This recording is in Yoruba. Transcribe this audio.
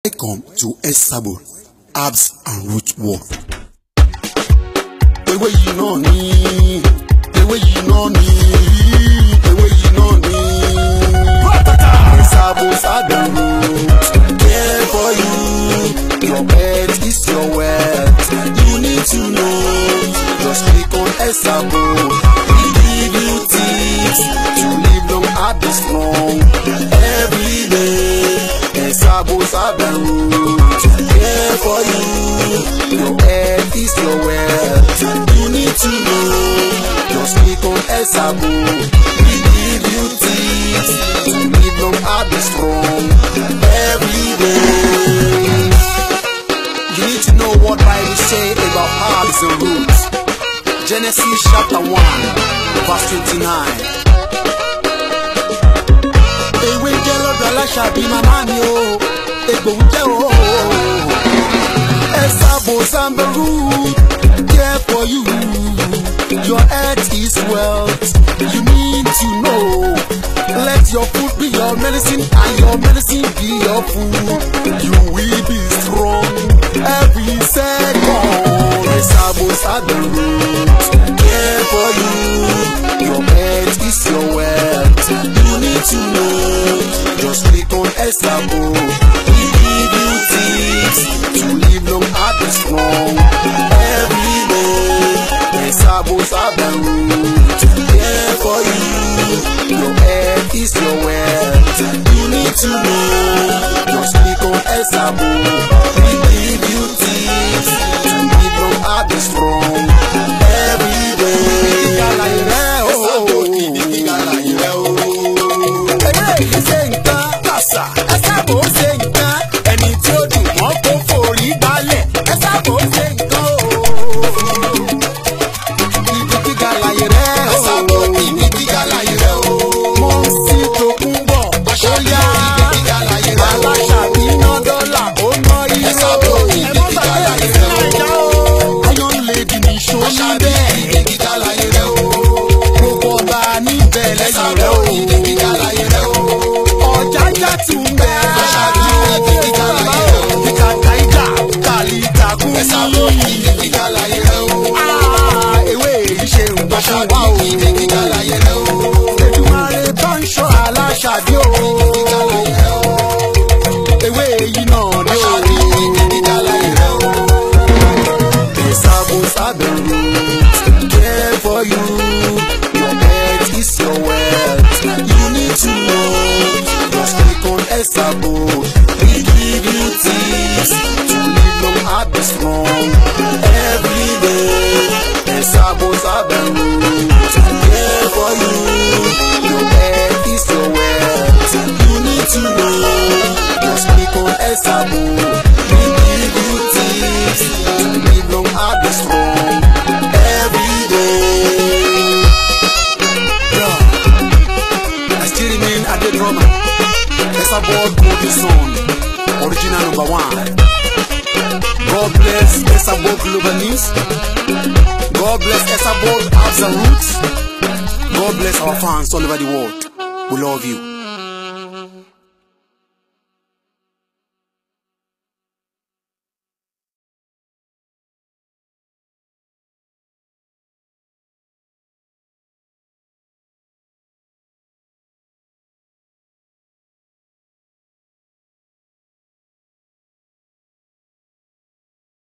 Welcome to Esabo Herbs and Root World. The way you know me, the way you know me, the way you know me. Esabo Herbs root, care for you. Your bed is your wealth. You need to know. Just click on Esabo. We give you tips to live long and be strong every day. Esabo's Herbs root, care for you. Your head is your wealth. You need to know. Just click on Esabo. We give you tips to live long and be strong every day. You need to know what Bible say about herbs and roots. Genesis chapter 1, verse 29. Shall be my mommy, oh, Esabo's Herbs root, care for you. Your earth is wealth. You need to know. Let your food be your medicine and your medicine be your food. You will be strong every second. Esabo's Herbs root, care for you. Your earth is your wealth. You need to know. Just click on Esabo. We give you tips to live long and be strong every day. Esabo's Herbs root, care for you. Your head is your wealth. You need to know. Just click on Esabo. We give you tips to live long and be strong every day. Esabo ṣe nǹkan, ẹni tí ó dùn mọ́ kó forí balẹ̀. Esabo ṣe nǹkan o. Ibi gíga láyé rẹ̀ o. Esabo ibi gíga láyé rẹ̀ o. Mo ń sí tòkun bọ̀, ó yá. Ibi gíga láyé rẹ̀ o. Aláṣàbí ná dọ́là, ó ná iyọ̀. Esabo ibi gíga láyé rẹ̀ o. Iron Lady ní ṣòwò bẹ́ẹ̀. Ibi gíga láyé rẹ̀ o. Gbogbo ọba níbẹ̀ lẹ́yìn rẹ̀ o. Ibi gíga láyé rẹ̀ o. Ọ̀jájá tún bẹ́ẹ̀. Esabo ibi gíga láyé rẹ̀ o. Ewé èyí ṣe nǹkan fún wa o. Ibi gíga láyé rẹ̀ o. Èdùmàrè tó ń ṣọ́ Aláṣàbí o. Ibi gíga láyé rẹ̀ o. Ewé èyí náà ni o. Ibi gíga láyé rẹ̀ o. Esabo's Herbs root, care for you. Your health is your wealth. You need to know. Just click on Esabo. We give you tips to live long and be strong every day. Esabo's Herbs root, care for you. Your head is your wealth. You need to know. Just click on Esabo. We give you tips to live long and be strong every day. I still remain at the drama. Esabo Golden Son, original #1. God bless Esabo Global News. God bless Esabo Herbs and Roots. God bless our fans all over the world. We love you.